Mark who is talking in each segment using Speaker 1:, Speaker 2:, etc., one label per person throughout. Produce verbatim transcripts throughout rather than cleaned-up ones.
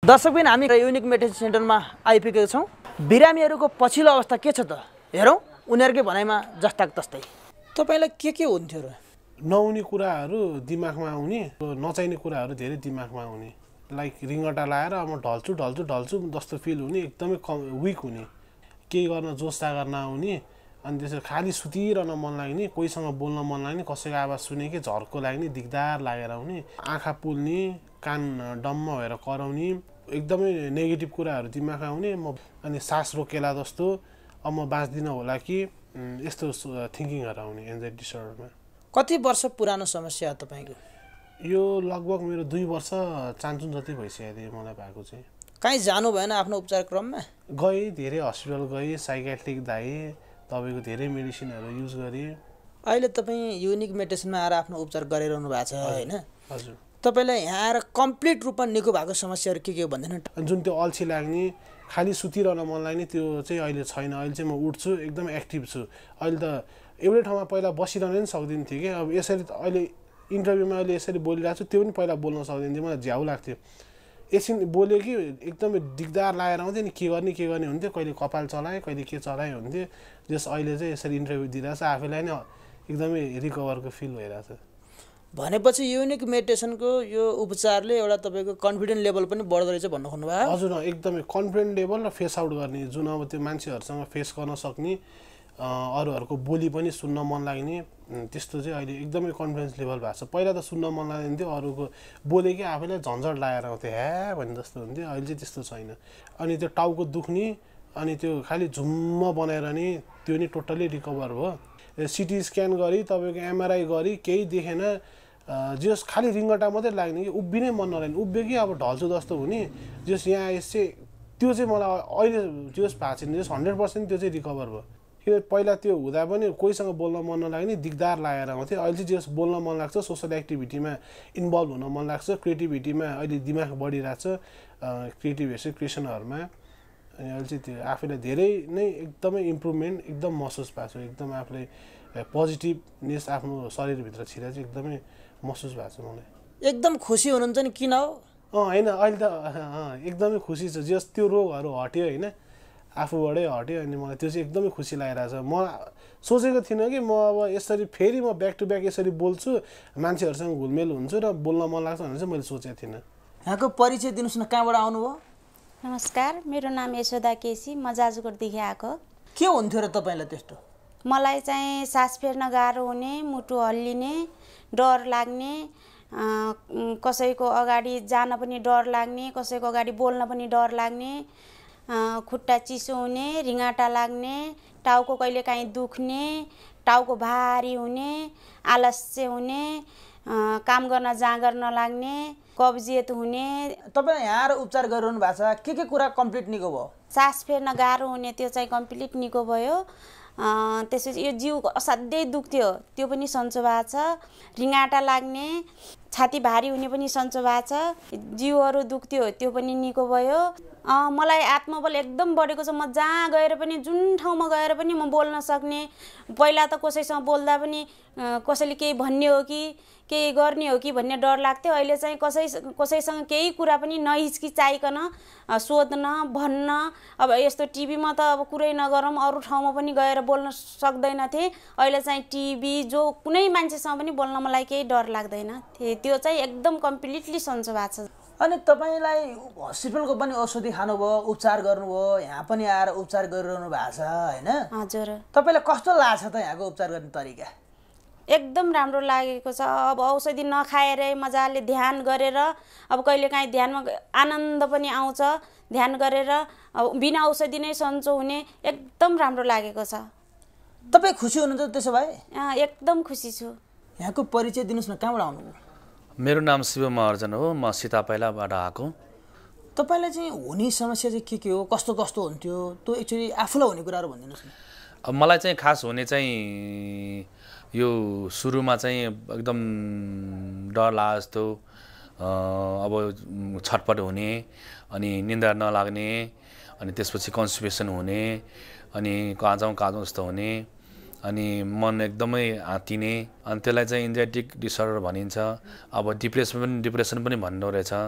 Speaker 1: दर्शकबिन हामी unique meditation सेन्टरमा आइपुगेका छौँ। बिरामीहरूको पछिल्लो अवस्था के छ त हेरौँ, उनीहरूकै भनाइमा जस्ताक तस्तै। तपाईँलाई के के हुन्थ्यो र?
Speaker 2: नहुने कुराहरू दिमागमा आउने, नचाहिने कुराहरू धेरै दिमागमा आउने, लाइक रिङ्गटा लाएर अब ढल्छु ढल्छु ढल्छु जस्तो फिल हुने, एकदमै कम विक हुने, केही गर्न जोस जागर नआउने, अनि त्यसरी खालि सुतिरहन मन लाग्ने, कोहीसँग बोल्न मन लाग्ने, कसैको आवाज सुनेकै झर्को लाग्ने, दिगदार लागेर आउने, आँखा पोल्ने, कान डम्म भएर कराउने, एकदमै नेगेटिभ कुराहरू दिमागमा आउने। म अनि सास रोकेला जस्तो अब म बाँच्दिनँ होला कि यस्तो थिङ्किङहरू आउने एन्जाइटी डिसअर्डरमा।
Speaker 1: कति वर्ष पुरानो समस्या हो तपाईँको?
Speaker 2: यो लगभग मेरो दुई वर्ष चान्चुन जति भइसकेको थियो मलाई भएको चाहिँ।
Speaker 1: कहीँ जानु भएन आफ्नो उपचार क्रममा?
Speaker 2: गएँ, धेरै हस्पिटल गएँ, साइकेट्रिक दाएँ, तपाईँको धेरै मेडिसिनहरू युज गरेँ।
Speaker 1: अहिले तपाईँ युनिक मेडिटेसनमा आएर आफ्नो उपचार गरिरहनु भएको छ होइन?
Speaker 2: हजुर।
Speaker 1: तपाईँलाई यहाँ आएर कम्प्लिट रूपमा निको भएको समस्याहरू के के हो भन्दैन?
Speaker 2: जुन त्यो अल्छी लाग्ने, खालि सुतिरहन मन लाग्ने, त्यो चाहिँ अहिले छैन। अहिले चाहिँ म उठ्छु, एकदम एक्टिभ छु। अहिले त एउटै ठाउँमा पहिला बसिरहनु पनि सक्दिनँ थिएँ कि, अब यसरी अहिले इन्टरभ्यूमा अहिले यसरी बोलिरहेको छु, त्यो पनि पहिला बोल्न सक्दिनँ थिएँ, मलाई झ्याउ लाग्थ्यो। एकछिन बोल्यो कि एकदमै दिगदार लागेर आउँथ्यो नि, के गर्ने के गर्ने हुन्थ्यो, कहिले कपाल चलाएँ कहिले के चलाएँ हुन्थ्यो। जस अहिले चाहिँ यसरी इन्टरभ्यू दिइरहेको छ, आफैलाई नै एकदमै रिकभरको फिल भइरहेको छ।
Speaker 1: भनेपछि युनिक मेडिटेसनको यो उपचारले एउटा तपाईँको कन्फिडेन्ट लेभल पनि बढ्दो रहेछ भन्नु खोज्नुभयो?
Speaker 2: हजुर, एकदमै कन्फिडेन्ट लेभल र फेस आउट गर्ने, जुन अब त्यो मान्छेहरूसँग फेस गर्न सक्ने, अरूहरूको बोली पनि सुन्न मन लाग्ने, त्यस्तो चाहिँ अहिले एकदमै कन्फिडेन्स लेभल भएको छ। पहिला त सुन्न मन लाग्दैन थियो, अरूको बोलेकै आफैलाई झन्झट लागेर आउँथ्यो, ह्या भन्ने जस्तो हुन्थ्यो। अहिले चाहिँ त्यस्तो छैन। अनि त्यो टाउको दुख्ने, अनि त्यो खालि झुम्म बनाएर नि त्यो नि टोटल्ली रिकभर भयो। सिटी स्क्यान गरी, तपाईँको एमआरआई गरी, केही देखेन, जस खालि रिङ्गटा मात्रै लाग्ने कि उभिनै मन नलाग्ने, उभियो कि अब ढल्छु जस्तो हुने। जस यहाँ आएपछि चाहिँ त्यो चाहिँ मलाई अहिले जस भएको छैन, जस हन्ड्रेड पर्सेन्ट त्यो चाहिँ रिकभर भयो। किन पहिला त्यो हुँदा पनि कोहीसँग बोल्न मन नलाग्ने, दिगदार लागेर आउँथ्यो। अहिले चाहिँ जस बोल्न मन लाग्छ, सोसल एक्टिभिटीमा इन्भल्भ हुन मन लाग्छ, क्रिएटिभिटीमा अहिले दिमाग बढिरहेको छ, क्रिएटिभ क्रिएसनहरूमा। अनि अहिले चाहिँ त्यो आफैलाई धेरै नै एकदमै इम्प्रुभमेन्ट एकदम महसुस भएको छ। एकदम आफूलाई पोजिटिभनेस आफ्नो शरीरभित्र छिरेर चाहिँ एकदमै महसुस भएको छ मलाई।
Speaker 1: एकदम खुसी हुनुहुन्छ नि, किन हो?
Speaker 2: अँ होइन, अहिले त एकदमै खुसी छु। जस त्यो रोगहरू हट्यो होइन, आफूबाटै हट्यो, अनि मलाई त्यो चाहिँ एकदमै खुसी लागिरहेको छ। म सोचेको थिइनँ कि म अब यसरी फेरि म ब्याक टु ब्याक यसरी बोल्छु, मान्छेहरूसँग घुलमेल हुन्छु र बोल्न मन लाग्छ भनेर चाहिँ मैले सोचेको थिइनँ।
Speaker 1: यहाँको परिचय दिनुहोस् न, कहाँबाट आउनुभयो?
Speaker 3: नमस्कार, मेरो नाम यशोदा केसी, म जाजरकोटदेखि आएको।
Speaker 1: के हुन्थ्यो र तपाईँलाई त्यस्तो?
Speaker 3: मलाई चाहिँ सास फेर्न गाह्रो हुने, मुटु हल्लिने, डर लाग्ने, कसैको अगाडि जान पनि डर लाग्ने, कसैको अगाडि बोल्न पनि डर लाग्ने, खुट्टा चिसो हुने, रिङ्गाटा लाग्ने, टाउको कहिलेकाहीँ दुख्ने, टाउको भारी हुने, आलस्य हुने, काम गर्न जाँगर नलाग्ने, कब्जियत हुने।
Speaker 1: तपाईँ यहाँ आएर उपचार गरिरहनु भएको छ, के के कुरा कम्प्लिट निको भयो?
Speaker 3: सास फेर्न गाह्रो हुने त्यो चाहिँ कम्प्लिट निको भयो। त्यसपछि यो जिउ असाध्यै दुख्थ्यो, त्यो पनि सन्चो भएको छ। रिङ्गाटा लाग्ने, छाती भारी हुने पनि सन्चो भएको छ। जिउहरू दुख्थ्यो, त्यो पनि निको भयो। मलाई आत्मबल एकदम बढेको छ। म जहाँ गएर पनि, जुन ठाउँमा गएर पनि म बोल्न सक्ने। पहिला त कसैसँग बोल्दा पनि कसैले केही भन्ने हो कि केही गर्ने हो कि भन्ने डर लाग्थ्यो। अहिले चाहिँ कसै कसैसँग केही कुरा पनि नहिचकिचाइकन सोध्न भन्न, अब यस्तो टिभीमा त अब कुरै नगरौँ, अरू ठाउँमा पनि गएर बोल्न सक्दैन थिएँ। अहिले चाहिँ टिभी जो कुनै मान्छेसँग पनि बोल्न मलाई केही डर लाग्दैन। त्यो चाहिँ एकदम कम्प्लिटली सन्चो भएको छ।
Speaker 1: अनि तपाईँलाई हस्पिटलको पनि औषधि खानुभयो, उपचार गर्नुभयो, यहाँ पनि आएर उपचार गरिरहनु भएको छ होइन?
Speaker 3: हजुर।
Speaker 1: तपाईँलाई कस्तो लाग्छ त यहाँको उपचार गर्ने तरिका?
Speaker 3: एकदम राम्रो लागेको छ। अब औषधि नखाएरै मजाले ध्यान गरेर, अब कहिलेकाहीँ ध्यानमा आनन्द पनि आउँछ, ध्यान गरेर अब बिना औषधि नै सन्चो हुने, एकदम राम्रो लागेको छ।
Speaker 1: तपाईँ खुसी हुनुहुन्छ त्यसो भए?
Speaker 3: एकदम खुसी छु।
Speaker 1: यहाँको परिचय दिनुहोस् न, कहाँबाट आउनुभयो?
Speaker 4: मेरो नाम शिव महर्जन हो, म सीतापैलाबाट आएको।
Speaker 1: तपाईँलाई चाहिँ हुने समस्या चाहिँ के के हो, कस्तो कस्तो हुन्थ्यो, त्यो एक्चुअली आफूलाई हुने कुराहरू भनिदिनुहोस् न।
Speaker 4: अब मलाई चाहिँ खास हुने चाहिँ यो सुरुमा चाहिँ एकदम डर लागे जस्तो, अब छटपट हुने, अनि निन्द्रा नलाग्ने, अनि त्यसपछि कन्स्टिपेसन हुने, अनि काँचौँ काँचौँ जस्तो हुने, अनि मन एकदमै आत्तिने, अनि त्यसलाई चाहिँ एन्जाइटिक डिसअर्डर भनिन्छ। अब डिप्रेसन पनि डिप्रेसन पनि भन्दो रहेछ।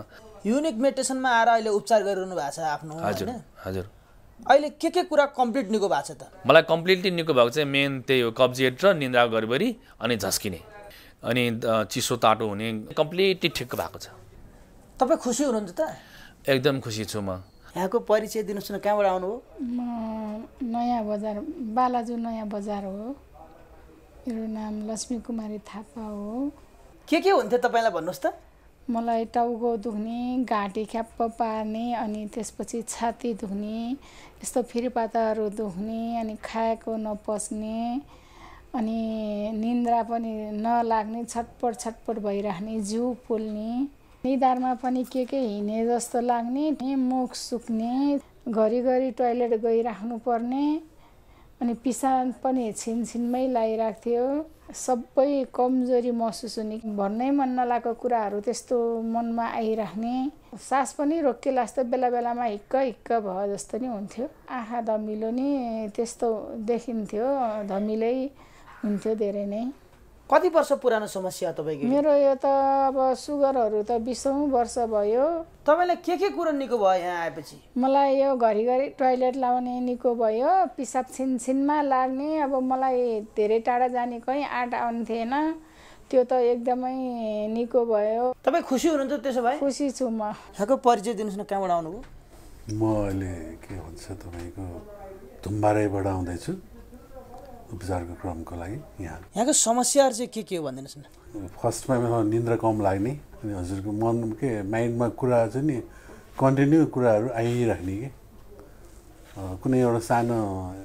Speaker 1: युनिक मेडिटेसनमा आएर अहिले उपचार गरिरहनु भएको छ आफ्नो
Speaker 4: हजुर
Speaker 1: हैन
Speaker 4: हजुर
Speaker 1: अहिले के के कुरा कम्प्लिट निको भएको छ त
Speaker 4: मलाई कम्प्लिटली निको भएको चाहिँ मेन त्यही हो कब्जियत र निन्द्रा गडबडी अनि झस्किने अनि चिसो तातो हुने कम्प्लिटली ठिक भएको छ।
Speaker 1: तपाईँ खुसी हुनुहुन्छ त?
Speaker 4: एकदम खुसी छु म।
Speaker 1: यहाँको परिचय दिनुहोस् न, कहाँबाट आउनुभयो?
Speaker 5: म नयाँ बजार बालाजु नयाँ बजार हो। मेरो नाम लक्ष्मी कुमारी थापा हो।
Speaker 1: के के हुन्थ्यो तपाईँलाई भन्नुहोस् त?
Speaker 5: मलाई टाउको दुख्ने, घाँटी ख्याप्प पार्ने, अनि त्यसपछि छाती दुख्ने, यस्तो फिरपाताहरू दुख्ने, अनि खाएको नपच्ने, अनि निन्द्रा पनि नलाग्ने, छटपट छटपट भइराख्ने, जिउ पोल्ने, निधारमा पनि के के हिँडे जस्तो लाग्ने, मुख सुक्ने, घरिघरि टोयलेट गइराख्नु पर्ने, अनि पिसाब पनि छिनछिनमै लागिरहेको थियो। सबै कमजोरी महसुस हुने, भन्नै मन नलागेको कुराहरू त्यस्तो मनमा आइराख्ने, सास पनि रोकिएला जस्तो बेला बेलामा हिक्क हिक्क भयो जस्तो नि हुन्थ्यो। आँखा धमिलो नि त्यस्तो देखिन्थ्यो, धमिलै हुन्थ्यो धेरै नै।
Speaker 1: कति वर्ष पुरानो समस्या तपाईँको?
Speaker 5: मेरो यो त अब सुगरहरू त बिसौँ वर्ष भयो।
Speaker 1: तपाईँलाई के के कुरो निको भयो यहाँ आएपछि?
Speaker 5: मलाई यो घरिघरि टोयलेट लाउने निको भयो, पिसाब छिनछिनमा लाग्ने, अब मलाई धेरै टाढा जाने कहीँ आँट आउँथेन, त्यो त एकदमै निको भयो।
Speaker 1: तपाईँ खुसी हुनुहुन्छ त्यसो भए?
Speaker 5: खुसी छु म।
Speaker 1: यहाँको परिचय दिनुहोस् न, कहाँबाट आउनुभयो?
Speaker 6: म अहिले के भन्छ तपाईँको धुम्बारेबाट आउँदैछु उपचारको क्रमको लागि यहाँ।
Speaker 1: यहाँको समस्याहरू चाहिँ के के हो भनिदिनुहोस् न।
Speaker 6: फर्स्टमा निन्द्रा कम लाग्ने, अनि हजुरको मन के माइन्डमा कुरा चाहिँ नि कन्टिन्यू कुराहरू आइराख्ने कि कुनै एउटा सानो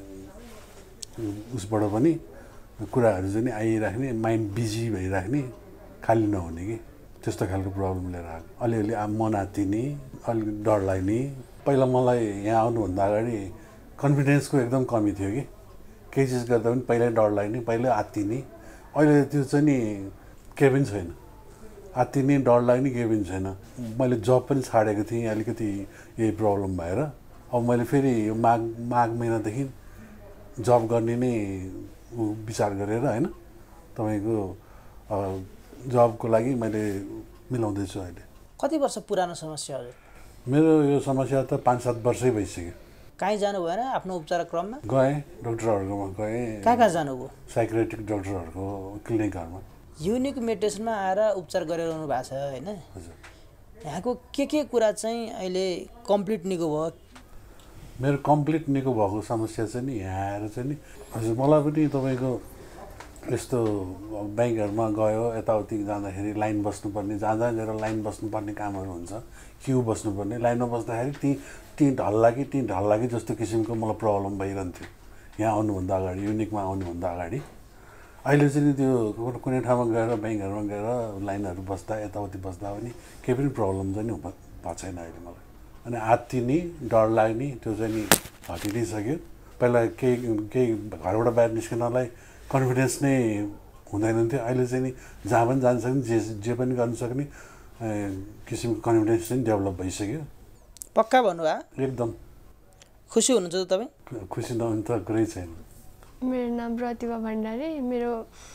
Speaker 6: उसबाट पनि कुराहरू चाहिँ नि आइराख्ने, माइन्ड बिजी भइराख्ने, खाली नहुने कि त्यस्तो खालको प्रब्लम लिएर आएको। अलिअलि मन आत्तिने, अलिक डर लाग्ने। पहिला मलाई यहाँ आउनुभन्दा अगाडि कन्फिडेन्सको एकदम कमी थियो कि केही चिज गर्दा पनि पहिल्यै डर लाग्ने, पहिल्यै आत्तिने। अहिले त्यो चाहिँ नि केही पनि छैन, आत्तिने डर लाग्ने केही पनि छैन। मैले जब पनि छाडेको थिएँ अलिकति यही प्रब्लम भएर, अब मैले फेरि यो माघ माघ महिनादेखि जब गर्ने नै विचार गरेर होइन तपाईँको जबको लागि मैले मिलाउँदैछु अहिले।
Speaker 1: कति वर्ष पुरानो समस्या हो?
Speaker 6: मेरो यो समस्या त पाँच सात वर्षै भइसक्यो।
Speaker 1: कहीँ जानु भएन आफ्नो उपचार क्रममा?
Speaker 6: गएँ, डक्टरहरूकोमा गएँ।
Speaker 1: कहाँ कहाँ जानुभयो?
Speaker 6: साइक्रेटिक डक्टरहरूको क्लिनिकहरूमा।
Speaker 1: युनिक मेडिटेसनमा आएर उपचार गरिरहनु भएको छ होइन?
Speaker 6: हजुर।
Speaker 1: यहाँको के के कुरा चाहिँ अहिले कम्प्लिट निको भयो?
Speaker 6: मेरो कम्प्लिट निको भएको समस्या चाहिँ नि यहाँ आएर चाहिँ नि हजुर मलाई पनि तपाईँको यस्तो ब्याङ्कहरूमा गयो यताउति जाँदाखेरि लाइन बस्नुपर्ने, जहाँ जहाँ गएर लाइन बस्नुपर्ने कामहरू हुन्छ, क्यु बस्नुपर्ने, लाइनमा बस्दाखेरि ती ती ढल्ला कि ती ढल्ला कि जस्तो किसिमको मलाई प्रब्लम भइरहन्थ्यो यहाँ आउनुभन्दा अगाडि, युनिकमा आउनुभन्दा अगाडि। अहिले चाहिँ नि त्यो कुनै ठाउँमा गएर ब्याङ्कहरूमा गएर लाइनहरू बस्दा यताउति बस्दा पनि केही पनि प्रब्लम चाहिँ नि भएको छैन अहिले मलाई। अनि आत्तिने, डर लाग्ने त्यो चाहिँ नि हटि नै सक्यो। पहिला केही केही घरबाट बाहिर निस्किनलाई कन्फिडेन्स नै हुँदैन थियो, अहिले चाहिँ नि जहाँ पनि जान सक्ने, जे जे पनि गर्न सक्ने किसिमको कन्फिडेन्स चाहिँ डेभलप भइसक्यो।
Speaker 1: पक्का भन्नुभयो?
Speaker 6: एकदम।
Speaker 1: खुसी हुनुहुन्छ त तपाईँ?
Speaker 6: खुसी नहुनु त कुरै छैन।
Speaker 7: मेरो नाम प्रतिभा भण्डारी, मेरो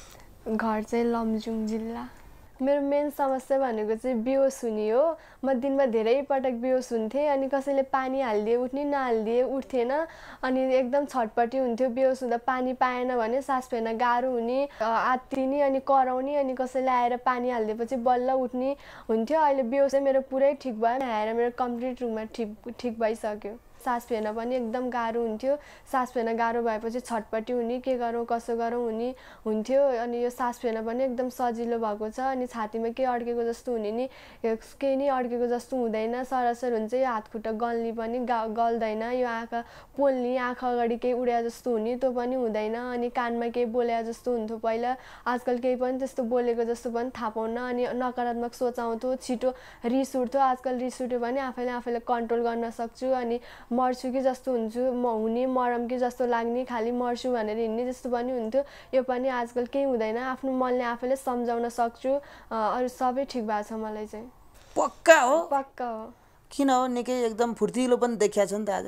Speaker 7: घर चाहिँ लमजुङ जिल्ला। मेरो मेन समस्या भनेको चाहिँ बेहोस हुने हो। म दिनमा धेरै पटक बेहोस हुन्थेँ, अनि कसैले पानी हालिदिए उठ्ने, नहालिदिए उठ्थेन, अनि एकदम छटपटी हुन्थ्यो। बेहोस हुँदा पानी पाएन भने सास फेर्न गाह्रो हुने, आत्तिने, अनि कराउने, अनि कसैले आएर पानी हालिदिएपछि बल्ल उठ्ने हुन्थ्यो। अहिले बेहोस चाहिँ मेरो पुरै ठिक भयो, आएर मेरो कम्प्लिट रूपमा ठिक ठिक भइसक्यो। सास फेर्न पनि एकदम गाह्रो हुन्थ्यो, सास फेर्न गाह्रो भएपछि छटपटी हुने, के गरौँ कसो गरौँ हुने हुन्थ्यो। अनि यो सास फेर्न पनि एकदम सजिलो भएको छ, अनि छातीमा केही अड्केको जस्तो हुने नि केही नै अड्केको जस्तो हुँदैन, सरसर हुन्छ। यो हात खुट्टा गल्ने पनि गा गल्दैन, यो आँखा पोल्ने, आँखा अगाडि केही उड्या जस्तो हुने त्यो पनि हुँदैन, अनि कानमा केही बोल्या जस्तो हुन्थ्यो पहिला, आजकल केही पनि त्यस्तो बोलेको जस्तो पनि थाहा पाउन, अनि नकारात्मक सोच आउँथ्यो, छिटो रिस उठ्थ्यो। आजकल रिस उठ्यो भने आफैले आफैले कन्ट्रोल गर्न सक्छु, अनि मर्छु कि जस्तो हुन्छु, म हुने मरम कि जस्तो लाग्ने, खालि मर्छु भनेर हिँड्ने जस्तो पनि हुन्थ्यो। यो पनि आजकल केही हुँदैन, आफ्नो मनले आफैले सम्झाउन सक्छु। अरू सबै ठिक भएको छ मलाई चाहिँ।
Speaker 1: पक्का हो?
Speaker 7: पक्का हो।
Speaker 1: किन हो? निकै एकदम फुर्तिलो पनि देखिया छ नि त आज।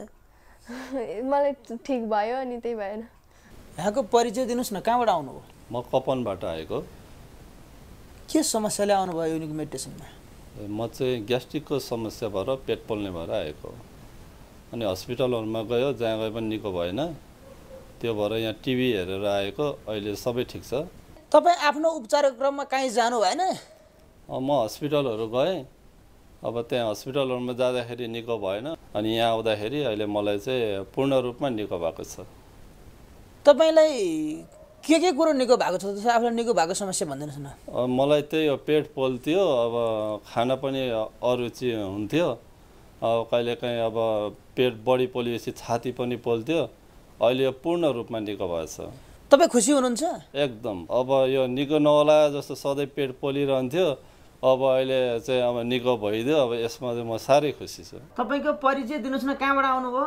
Speaker 7: मलाई ठिक भयो, अनि त्यही भएन।
Speaker 1: यहाँको परिचय दिनुहोस् न, कहाँबाट आउनुभयो?
Speaker 8: म कपनबाट आएको।
Speaker 1: के समस्याले आउनुभयो युनिक मेडिटेसनमा?
Speaker 8: म चाहिँ ग्यास्ट्रिकको समस्या भएर पेट पोल्ने भएर आएको अनि हस्पिटलहरुमा गयो जहाँ गए पनि निको भएन त्यो भएर यहाँ टिभी हेरेर आएको अहिले सबै ठिक छ
Speaker 1: तपाईँ आफ्नो उपचारको क्रममा कहीँ जानु भएन
Speaker 8: म हस्पिटलहरु गए अब त्यहाँ हस्पिटलहरुमा जाँदाखेरि निको भएन अनि यहाँ आउँदाखेरि अहिले मलाई चाहिँ पूर्ण रूपमा निको भएको छ
Speaker 1: तपाईलाई के के कुरो निको भएको छ त्यसो आफूलाई निको भएको समस्या भन्दिनुस् न
Speaker 8: मलाई त्यही हो पेट पोल्थ्यो अब खाना पनि अरुचि हुन्थ्यो अब कहिलेकाहीँ अब पेट बढी पोलेपछि छाती पनि पोल्थ्यो अहिले पूर्ण रूपमा निको भएछ
Speaker 1: तपाई खुसी हुनुहुन्छ
Speaker 8: एकदम अब यो निको नहोला जस्तो सधैँ पेट पोलिरहन्थ्यो अब अहिले चाहिँ अब निको भइदियो अब यसमा चाहिँ म साह्रै खुसी छु
Speaker 1: तपाईको परिचय दिनुस् न कहाँबाट आउनुभयो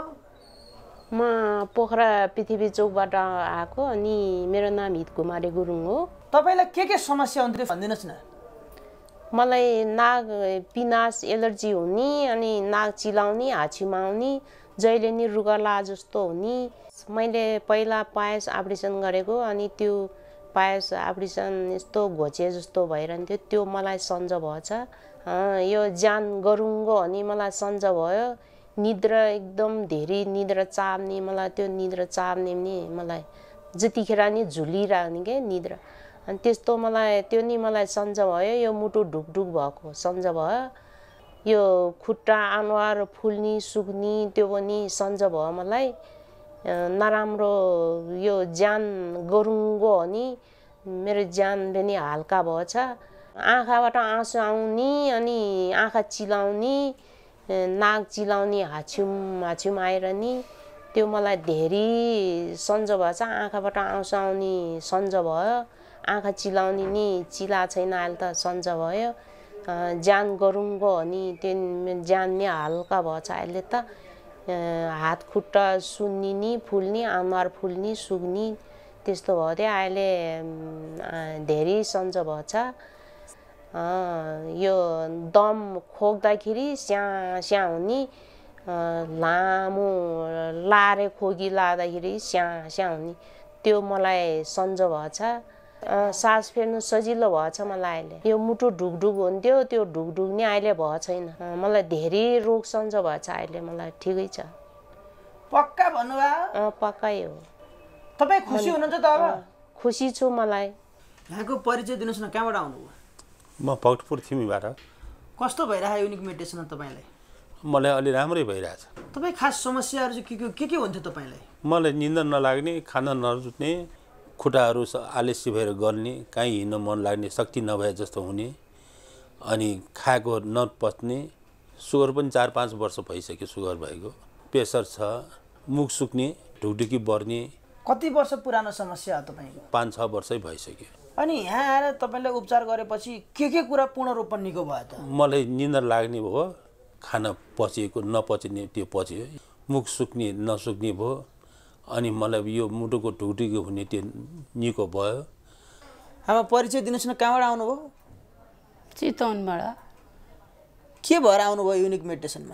Speaker 9: म पोखरा पृथ्वी चौकबाट आएको अनि मेरो नाम हितकुमारी गुरुङ हो
Speaker 1: तपाईलाई के के समस्या हुन्थ्यो भन्दिनुस् न
Speaker 9: मलाई नाक पिनास एलर्जी हुने अनि नाक चिलाउने हाछिमा आउने जहिले नि रुगला जस्तो हुने मैले पहिला पायस अपरेसन गरेको अनि त्यो पायस अपरेसन यस्तो घोचे जस्तो भइरहन्थ्यो त्यो मलाई सन्ज भएछ यो ज्यान गरुङ्गो अनि मलाई सन्ज भयो निद्रा एकदम धेरै निद्रा चाप्ने मलाई त्यो निद्रा चाप्ने नि मलाई जतिखेर नि झुलिरहने के निद्रा अनि त्यस्तो मलाई त्यो नि मलाई सन्ज भयो यो मुटु ढुकढुक भएको सन्ज भयो यो खुट्टा अनुहार फुल्नी सुक्नी त्यो पनि सन्ज भयो मलाई नराम्रो यो ज्यान गरुङ्गो अनि मेरो ज्यान पनि हल्का भएछ आँखाबाट आँसु आउने अनि आँखा चिलाउने नाक चिलाउने हाछुम हाछुम आइरहने त्यो मलाई धेरै सन्ज भएछ आँखाबाट आँसु आउने सन्ज भयो आँखा चिलाउने नि चिला छैन अहिले त सन्ज भयो ज्यान गरुङ्गो अनि त्यो ज्यान नि हल्का भएछ अहिले त हात खुट्टा सुन्निने फुल्ने अनुहार फुल्ने सुक्ने त्यस्तो भयो थियो अहिले धेरै सन्ज भएछ यो दम खोक्दाखेरि स्या स्या हुने लामो लारे खोकी लाँदाखेरि स्या स्या हुने त्यो मलाई सन्ज भएछ सास फेर्नु सजिलो भएछ मलाई अहिले यो मुटु ढुकढुक हुन्थ्यो त्यो ढुकढुक नि अहिले भएको छैन मलाई धेरै रोग सन्ज भएछ अहिले मलाई ठिकै छ
Speaker 1: पक्का भन्नुभयो
Speaker 9: पक्कै हो
Speaker 1: तपाई खुसी हुनुहुन्छ त अब
Speaker 9: खुसी छु मलाई
Speaker 1: यहाँको परिचय दिनुस् न कहाँबाट आउनुभयो
Speaker 10: म भक्तपुर थिमीबाट
Speaker 1: कस्तो भइरहेको युनिक मेडिटेसन तपाईँलाई
Speaker 10: मलाई अलि राम्रै भइरहेछ
Speaker 1: तपाईँ खास समस्याहरू चाहिँ के के के के हुन्थ्यो तपाईँलाई
Speaker 10: मलाई निन्दा नलाग्ने खाना नरुच्ने खुट्टाहरू आलस्य भएर गल्ने कहीँ हिँड्न मन लाग्ने शक्ति नभए जस्तो हुने अनि खाएको नपच्ने सुगर पनि चार पाँच वर्ष भइसक्यो सुगर भएको प्रेसर छ मुख सुक्ने ढुकढुकी बढ्ने
Speaker 1: कति वर्ष पुरानो समस्या हो तपाईँको
Speaker 10: पाँच छ वर्षै भइसक्यो
Speaker 1: अनि यहाँ आएर तपाईँले उपचार गरेपछि के के कुरा पूर्ण रूपमा निको भयो त
Speaker 10: मलाई निन्दा लाग्ने भयो खाना पचेको नपच्ने त्यो पच्यो मुख सुक्ने नसुक्ने भयो अनि मलाई यो मुटुको ढुकढुकी हुने त्यो निको भयो
Speaker 1: हाम्रो परिचय दिनुस् न कहाँबाट आउनुभयो
Speaker 11: चितवनबाट
Speaker 1: के भएर आउनुभयो युनिक मेडिटेसनमा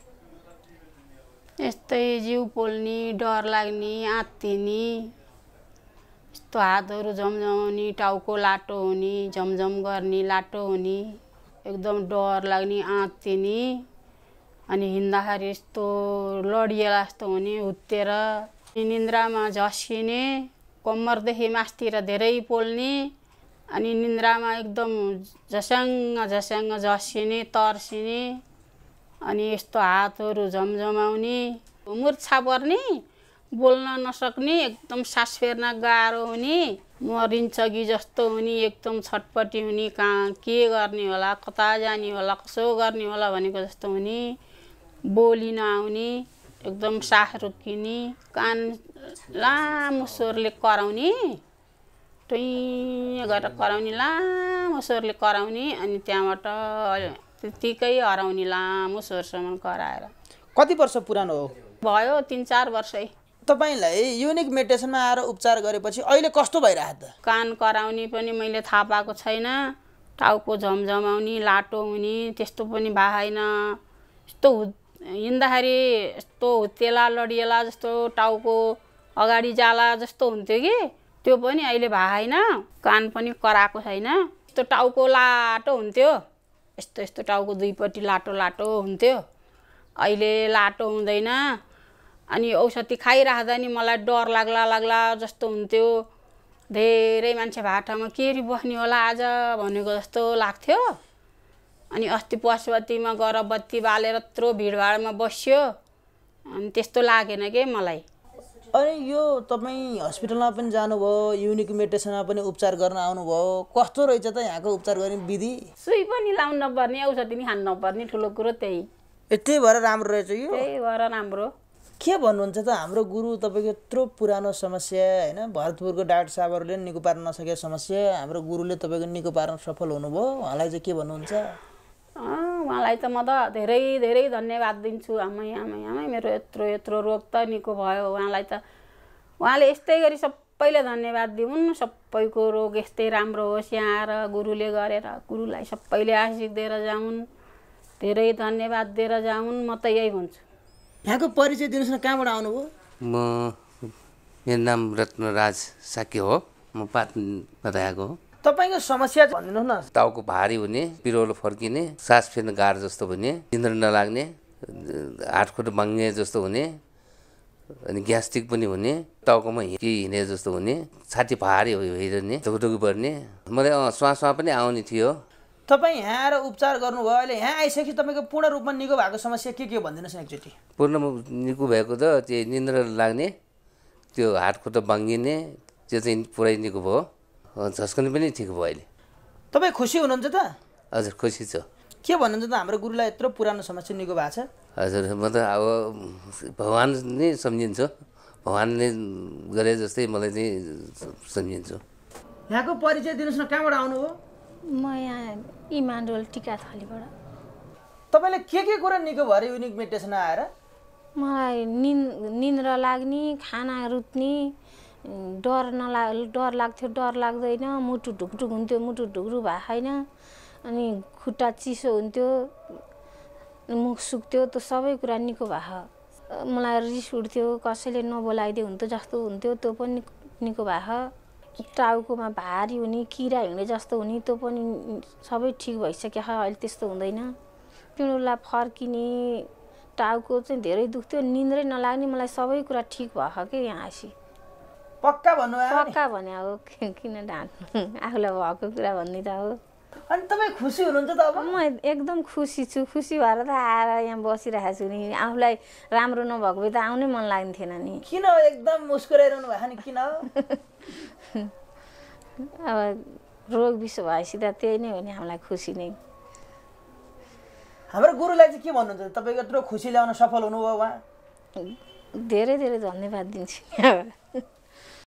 Speaker 11: यस्तै जिउ पोल्ने डर लाग्ने आत्तिने यस्तो हातहरू झमझमाउने टाउको लाटो हुने झमझम गर्ने लाटो हुने एकदम डर लाग्ने आत्तिने अनि हिँड्दाखेरि यस्तो लडिएला जस्तो हुने हुत्तेर निन्द्रामा झस्किने कम्मरदेखि मास्तिर धेरै पोल्ने अनि निन्द्रामा एकदम झस्याङ्ग झस्याङ्ग झस्किने तर्सिने अनि यस्तो हातहरू झमझमाउने मुर्छा पर्ने बोल्न नसक्ने एकदम सास फेर्न गाह्रो हुने मरिन्छ कि जस्तो हुने एकदम छटपटी हुने कहाँ के गर्ने होला कता जाने होला कसो गर्ने होला भनेको जस्तो हुने बोली नआउने एकदम सास रोकिने कान लामो स्वरले कराउने टुइ गरेर कराउने लामो स्वरले कराउने अनि त्यहाँबाट त्यतिकै हराउने लामो स्वरसम्म कराएर
Speaker 1: कति वर्ष पुरानो हो
Speaker 11: भयो तिन चार वर्षै
Speaker 1: तपाईलाई युनिक मेडिटेसनमा आएर उपचार गरेपछि अहिले कस्तो भइरहेछ त
Speaker 11: कान कराउने पनि मैले थाहा पाएको छैन टाउको झमझमाउने लाटो हुने त्यस्तो पनि भएन यस्तो हिँड्दाखेरि यस्तो हुत्तेला लडिएला जस्तो टाउको अगाडि जाला जस्तो हुन्थ्यो कि त्यो पनि अहिले भएन कान पनि कराएको छैन यस्तो टाउको लाटो हुन्थ्यो यस्तो यस्तो टाउको दुईपट्टि लाटो लाटो हुन्थ्यो, अहिले लाटो हुँदैन। अनि औषधि खाइराख्दा नि मलाई डर लाग्ला लाग्ला जस्तो हुन्थ्यो। धेरै मान्छे भएको ठाउँमा के री बस्ने होला आज भनेको जस्तो लाग्थ्यो। अनि अस्ति पशुपतिमा गएर बत्ती बालेर यत्रो भिडभाडमा बस्यो, अनि त्यस्तो लागेन के मलाई।
Speaker 1: अनि यो तपाईँ हस्पिटलमा पनि जानुभयो, युनिक मेडिटेसनमा पनि उपचार गर्न आउनुभयो, कस्तो रहेछ त यहाँको उपचार गर्ने विधि?
Speaker 11: सुई पनि लाउनु नपर्ने, औषधि पनि खानु नपर्ने, ठुलो कुरो त्यही।
Speaker 1: यति भएर राम्रो रहेछ यो?
Speaker 11: त्यही भएर राम्रो।
Speaker 1: के भन्नुहुन्छ त हाम्रो गुरु तपाईँको यत्रो पुरानो समस्या होइन, भरतपुरको डाक्टर साहबहरूले निको पार्न नसकेको समस्या हाम्रो गुरुले तपाईँको निको पार्न सफल हुनुभयो, उहाँलाई चाहिँ के भन्नुहुन्छ?
Speaker 11: उहाँलाई त म त धेरै धेरै धन्यवाद दिन्छु। आमै आमै आमै मेरो यत्रो यत्रो रोग त निको भयो। उहाँलाई त उहाँले यस्तै गरी सबैले धन्यवाद दिउन्, सबैको रोग यस्तै राम्रो होस्। यहाँ आएर गुरुले गरेर गुरुलाई सबैले आशीष दिएर जाउन्, धेरै धन्यवाद दिएर जाउन्, म त यही भन्छु।
Speaker 1: यहाँको परिचय दिनुहोस् न, कहाँबाट आउनुभयो?
Speaker 12: म मेरो नाम रत्नराज साक्य हो, म पाटनबाट आएको हो।
Speaker 1: तपाईँको समस्या भनिदिनुहोस् न।
Speaker 12: टाउको भारी हुने, पिरोलो फर्किने, सास फेर्न गाह्रो जस्तो हुने, निन्द्रा नलाग्ने, हातखुट्टा भाङ्ने जस्तो हुने, अनि ग्यास्ट्रिक पनि हुने, टाउकोमा केही हिँडे जस्तो हुने, छाती भारी भइरहने, ढुकढुकी पर्ने, मलाई श्वास श्वास पनि आउने थियो।
Speaker 1: तपाईँ यहाँ आएर उपचार गर्नुभयो, अहिले यहाँ आइसकेपछि तपाईँको पूर्ण रूपमा निको भएको समस्या के के भनिदिनुहोस् न एकचोटि।
Speaker 12: पूर्ण निको भएको त त्यो निन्द्रा लाग्ने, त्यो हातखुट्टा भाङ्गिने, त्यो चाहिँ पुरै निको भयो। झस्कने पनि ठिक भयो अहिले।
Speaker 1: तपाईँ खुसी हुनुहुन्छ त?
Speaker 12: हजुर खुसी छु।
Speaker 1: के भन्नुहुन्छ त हाम्रो गुरुलाई यत्रो पुरानो समस्या निको भएको छ?
Speaker 12: हजुर म त अब भगवान् नै सम्झिन्छु, भगवान्ले गरे जस्तै मलाई चाहिँ सम्झिन्छु।
Speaker 1: यहाँको परिचय दिनुहोस् न, कहाँबाट आउनुभयो?
Speaker 13: म यहाँ इमान्डोल टिकाथलीबाट।
Speaker 1: तपाईँले के के कुरा निको भयो युनिक मेडिटेसन आएर?
Speaker 13: मलाई निन् निन्द्रा लाग्ने, खाना रुच्ने, डर नला डर लाग्थ्यो, डर लाग्दैन, मुटु ढुकढुक हुन्थ्यो, मुटु ढुकढुक भएको छैन, अनि खुट्टा चिसो हुन्थ्यो, मुख सुक्थ्यो, त्यो सबै कुरा निको भयो। मलाई रिस उठ्थ्यो, कसैले नबोलाइदियो हुन्थ्यो जस्तो हुन्थ्यो, त्यो पनि निको भयो। टाउकोमा भारी हुने, किरा हिँडे जस्तो हुने, त्यो पनि सबै ठिक भइसक्यो, अहिले त्यस्तो हुँदैन। पिँडुला फर्किने, टाउको चाहिँ धेरै दुख्थ्यो, निन्द्रै नलाग्ने, मलाई सबै कुरा ठिक भयो कि यहाँ आएपछि।
Speaker 1: पक्का भन्नु?
Speaker 13: पक्का भने हो, किन ढाँट्नु, आफूलाई भएको कुरा भन्ने त हो।
Speaker 1: अनि तपाईँ खुसी हुनुहुन्छ त अब?
Speaker 13: म एकदम खुसी छु, खुसी भएर त आएर यहाँ बसिरहेको छु नि। आफूलाई राम्रो नभएको भए त आउनै मन लाग्ने थिएन नि।
Speaker 1: किन एकदम मुस्कुराइरहनु भएको नि, किन?
Speaker 13: अब रोग विषय भएपछि त त्यही नै हो नि हामीलाई खुसी नै।
Speaker 1: हाम्रो गुरुलाई चाहिँ के भन्नुहुन्छ? तपाईँको यत्रो खुसी ल्याउन सफल हुनुभयो उहाँ?
Speaker 13: धेरै धेरै धन्यवाद दिन्छु।